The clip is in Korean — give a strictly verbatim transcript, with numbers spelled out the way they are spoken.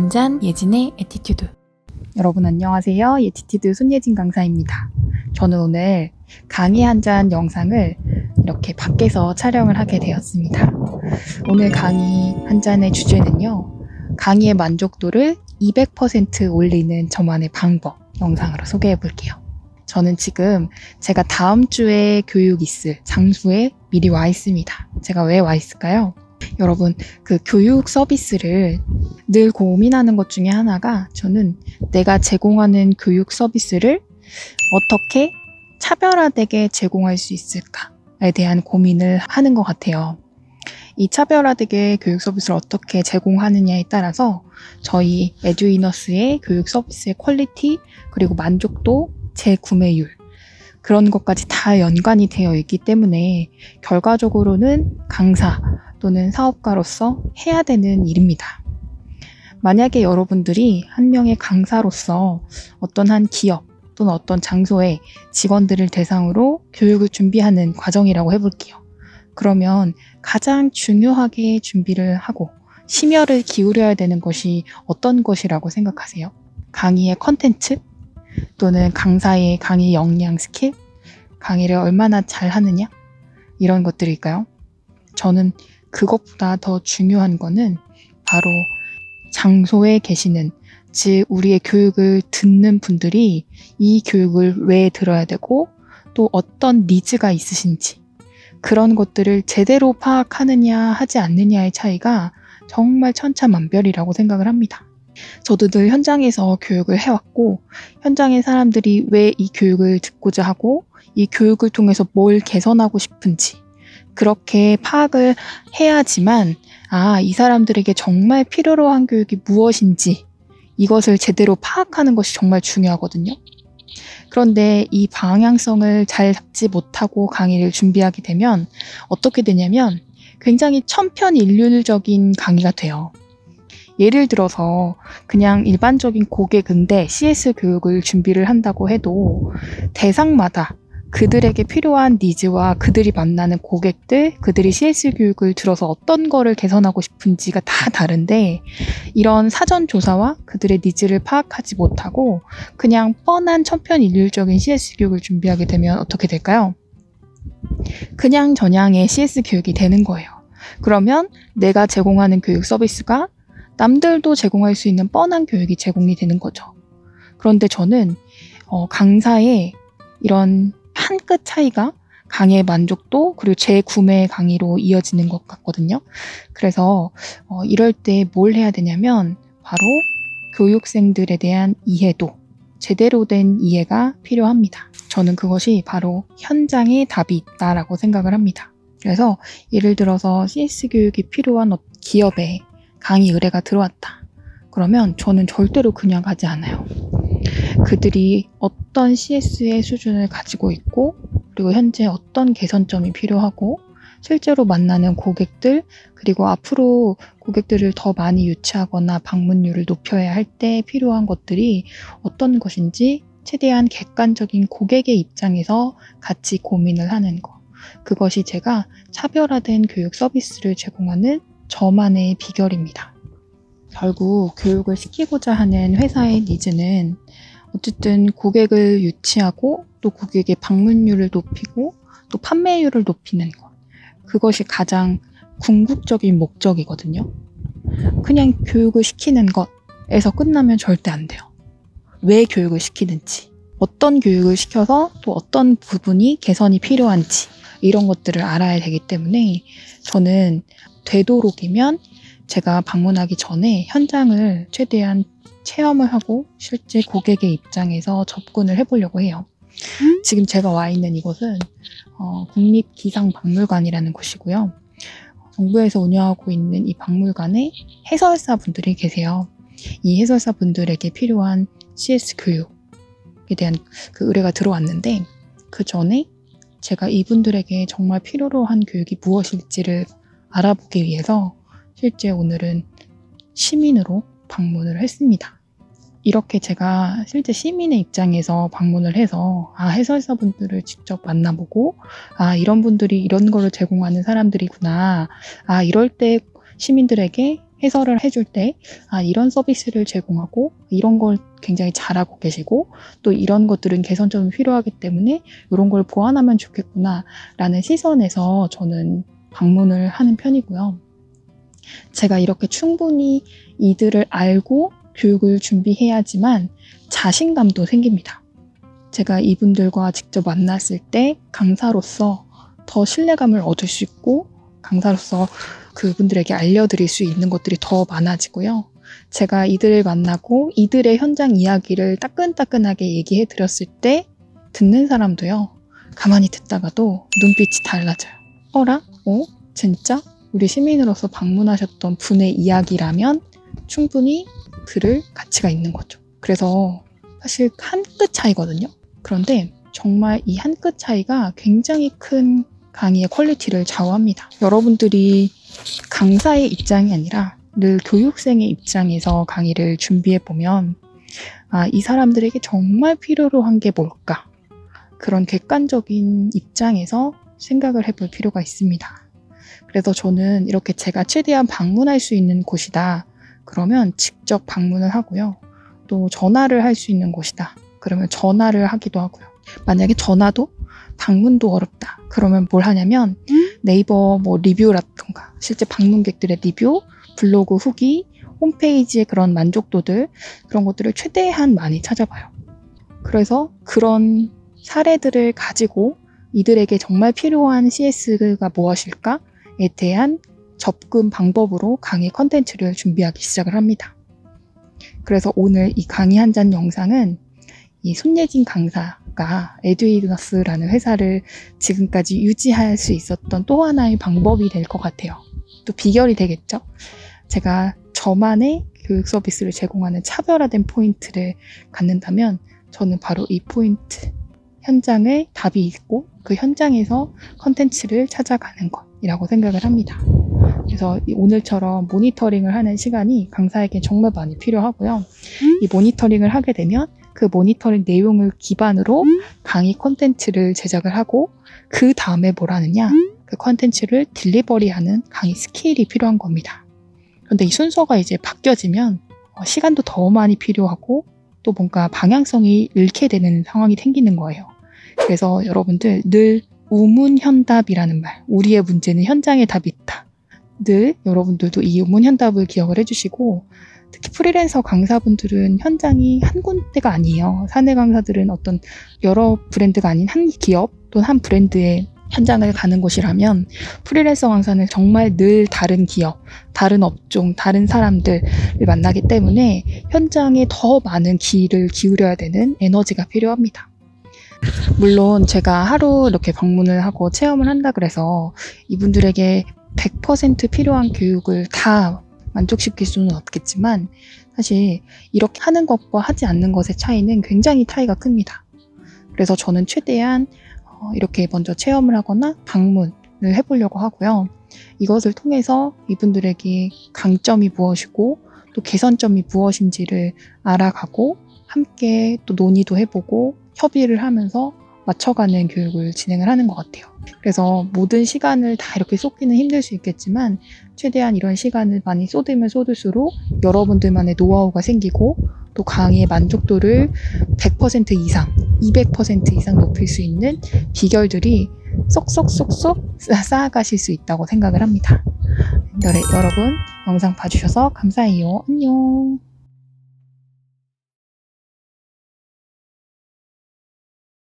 한 잔 예진의 에티튜드. 여러분 안녕하세요. 에티튜드 손예진 강사입니다. 저는 오늘 강의 한 잔 영상을 이렇게 밖에서 촬영을 하게 되었습니다. 오늘 강의 한 잔의 주제는요, 강의의 만족도를 이백 퍼센트 올리는 저만의 방법 영상으로 소개해 볼게요. 저는 지금 제가 다음 주에 교육 있을 장소에 미리 와 있습니다. 제가 왜 와 있을까요? 여러분, 그 교육 서비스를 늘 고민하는 것 중에 하나가, 저는 내가 제공하는 교육 서비스를 어떻게 차별화되게 제공할 수 있을까에 대한 고민을 하는 것 같아요. 이 차별화되게 교육 서비스를 어떻게 제공하느냐에 따라서 저희 에듀이너스의 교육 서비스의 퀄리티, 그리고 만족도, 재구매율, 그런 것까지 다 연관이 되어 있기 때문에 결과적으로는 강사 또는 사업가로서 해야 되는 일입니다. 만약에 여러분들이 한 명의 강사로서 어떤 한 기업 또는 어떤 장소의 직원들을 대상으로 교육을 준비하는 과정이라고 해볼게요. 그러면 가장 중요하게 준비를 하고 심혈을 기울여야 되는 것이 어떤 것이라고 생각하세요? 강의의 컨텐츠? 또는 강사의 강의 역량 스킬? 강의를 얼마나 잘 하느냐? 이런 것들일까요? 저는 그것보다 더 중요한 거는 바로 장소에 계시는, 즉 우리의 교육을 듣는 분들이 이 교육을 왜 들어야 되고 또 어떤 니즈가 있으신지, 그런 것들을 제대로 파악하느냐 하지 않느냐의 차이가 정말 천차만별이라고 생각을 합니다. 저도 늘 현장에서 교육을 해왔고, 현장의 사람들이 왜 이 교육을 듣고자 하고 이 교육을 통해서 뭘 개선하고 싶은지 그렇게 파악을 해야지만, 아, 이 사람들에게 정말 필요로 한 교육이 무엇인지 이것을 제대로 파악하는 것이 정말 중요하거든요. 그런데 이 방향성을 잘 잡지 못하고 강의를 준비하게 되면 어떻게 되냐면 굉장히 천편일률적인 강의가 돼요. 예를 들어서 그냥 일반적인 고객인데 씨에스 교육을 준비를 한다고 해도 대상마다 그들에게 필요한 니즈와 그들이 만나는 고객들, 그들이 씨에스 교육을 들어서 어떤 거를 개선하고 싶은지가 다 다른데, 이런 사전 조사와 그들의 니즈를 파악하지 못하고 그냥 뻔한 천편일률적인 씨에스 교육을 준비하게 되면 어떻게 될까요? 그냥 전향의 씨에스 교육이 되는 거예요. 그러면 내가 제공하는 교육 서비스가 남들도 제공할 수 있는 뻔한 교육이 제공이 되는 거죠. 그런데 저는 어, 강사의 이런 한 끗 차이가 강의의 만족도 그리고 재구매 강의로 이어지는 것 같거든요. 그래서 어, 이럴 때 뭘 해야 되냐면 바로 교육생들에 대한 이해도, 제대로 된 이해가 필요합니다. 저는 그것이 바로 현장에 답이 있다라고 생각을 합니다. 그래서 예를 들어서 씨에스 교육이 필요한 기업에 강의 의뢰가 들어왔다. 그러면 저는 절대로 그냥 가지 않아요. 그들이 어떤 씨에스의 수준을 가지고 있고, 그리고 현재 어떤 개선점이 필요하고, 실제로 만나는 고객들, 그리고 앞으로 고객들을 더 많이 유치하거나 방문율을 높여야 할 때 필요한 것들이 어떤 것인지 최대한 객관적인 고객의 입장에서 같이 고민을 하는 것. 그것이 제가 차별화된 교육 서비스를 제공하는 저만의 비결입니다. 결국 교육을 시키고자 하는 회사의 니즈는 어쨌든 고객을 유치하고 또 고객의 방문율을 높이고 또 판매율을 높이는 것, 그것이 가장 궁극적인 목적이거든요. 그냥 교육을 시키는 것에서 끝나면 절대 안 돼요. 왜 교육을 시키는지, 어떤 교육을 시켜서 또 어떤 부분이 개선이 필요한지, 이런 것들을 알아야 되기 때문에 저는 되도록이면 제가 방문하기 전에 현장을 최대한 체험을 하고 실제 고객의 입장에서 접근을 해보려고 해요. 음? 지금 제가 와 있는 이곳은 어, 국립기상박물관이라는 곳이고요. 정부에서 운영하고 있는 이 박물관에 해설사 분들이 계세요. 이 해설사 분들에게 필요한 씨에스 교육에 대한 그 의뢰가 들어왔는데, 그 전에 제가 이분들에게 정말 필요로 한 교육이 무엇일지를 알아보기 위해서 실제 오늘은 시민으로 방문을 했습니다. 이렇게 제가 실제 시민의 입장에서 방문을 해서 아, 해설사분들을 직접 만나보고 아, 이런 분들이 이런 거를 제공하는 사람들이구나. 아, 이럴 때 시민들에게 해설을 해줄 때, 아, 이런 서비스를 제공하고, 이런 걸 굉장히 잘하고 계시고, 또 이런 것들은 개선점이 필요하기 때문에 이런 걸 보완하면 좋겠구나, 라는 시선에서 저는 방문을 하는 편이고요. 제가 이렇게 충분히 이들을 알고 교육을 준비해야지만 자신감도 생깁니다. 제가 이분들과 직접 만났을 때 강사로서 더 신뢰감을 얻을 수 있고, 강사로서 그분들에게 알려드릴 수 있는 것들이 더 많아지고요. 제가 이들을 만나고 이들의 현장 이야기를 따끈따끈하게 얘기해 드렸을 때 듣는 사람도요, 가만히 듣다가도 눈빛이 달라져요. 어라? 어? 진짜? 우리 시민으로서 방문하셨던 분의 이야기라면 충분히 들을 가치가 있는 거죠. 그래서 사실 한 끗 차이거든요. 그런데 정말 이 한 끗 차이가 굉장히 큰 강의의 퀄리티를 좌우합니다. 여러분들이 강사의 입장이 아니라 늘 교육생의 입장에서 강의를 준비해보면, 아, 이 사람들에게 정말 필요로 한 게 뭘까? 그런 객관적인 입장에서 생각을 해볼 필요가 있습니다. 그래서 저는 이렇게 제가 최대한 방문할 수 있는 곳이다, 그러면 직접 방문을 하고요. 또 전화를 할 수 있는 곳이다, 그러면 전화를 하기도 하고요. 만약에 전화도 방문도 어렵다, 그러면 뭘 하냐면 네이버 뭐 리뷰라든가 실제 방문객들의 리뷰, 블로그 후기, 홈페이지의 그런 만족도들, 그런 것들을 최대한 많이 찾아봐요. 그래서 그런 사례들을 가지고 이들에게 정말 필요한 씨에스가 무엇일까에 대한 접근 방법으로 강의 컨텐츠를 준비하기 시작을 합니다. 그래서 오늘 이 강의 한 잔 영상은 이 손예진 강사가 에듀이너스라는 회사를 지금까지 유지할 수 있었던 또 하나의 방법이 될 것 같아요. 또 비결이 되겠죠? 제가 저만의 교육 서비스를 제공하는 차별화된 포인트를 갖는다면 저는 바로 이 포인트, 현장에 답이 있고 그 현장에서 컨텐츠를 찾아가는 것이라고 생각을 합니다. 그래서 오늘처럼 모니터링을 하는 시간이 강사에게 정말 많이 필요하고요. 이 모니터링을 하게 되면 그 모니터링 내용을 기반으로 강의 콘텐츠를 제작을 하고, 그 다음에 뭘 하느냐, 그 콘텐츠를 딜리버리하는 강의 스킬이 필요한 겁니다. 그런데 이 순서가 이제 바뀌어지면 시간도 더 많이 필요하고 또 뭔가 방향성이 잃게 되는 상황이 생기는 거예요. 그래서 여러분들 늘 우문현답이라는 말, 우리의 문제는 현장에 답이 있다, 늘 여러분들도 이 우문현답을 기억을 해주시고, 특히 프리랜서 강사분들은 현장이 한 군데가 아니에요. 사내 강사들은 어떤 여러 브랜드가 아닌 한 기업 또는 한 브랜드의 현장을 가는 곳이라면, 프리랜서 강사는 정말 늘 다른 기업, 다른 업종, 다른 사람들을 만나기 때문에 현장에 더 많은 기를 기울여야 되는 에너지가 필요합니다. 물론 제가 하루 이렇게 방문을 하고 체험을 한다 그래서 이분들에게 백 퍼센트 필요한 교육을 다 만족시킬 수는 없겠지만, 사실 이렇게 하는 것과 하지 않는 것의 차이는 굉장히 차이가 큽니다. 그래서 저는 최대한 이렇게 먼저 체험을 하거나 방문을 해보려고 하고요. 이것을 통해서 이분들에게 강점이 무엇이고 또 개선점이 무엇인지를 알아가고, 함께 또 논의도 해보고 협의를 하면서 맞춰가는 교육을 진행을 하는 것 같아요. 그래서 모든 시간을 다 이렇게 쏟기는 힘들 수 있겠지만, 최대한 이런 시간을 많이 쏟으면 쏟을수록 여러분들만의 노하우가 생기고, 또 강의의 만족도를 백 퍼센트 이상, 이백 퍼센트 이상 높일 수 있는 비결들이 쏙쏙쏙쏙 쌓아가실 수 있다고 생각을 합니다. 여러분, 영상 봐주셔서 감사해요. 안녕.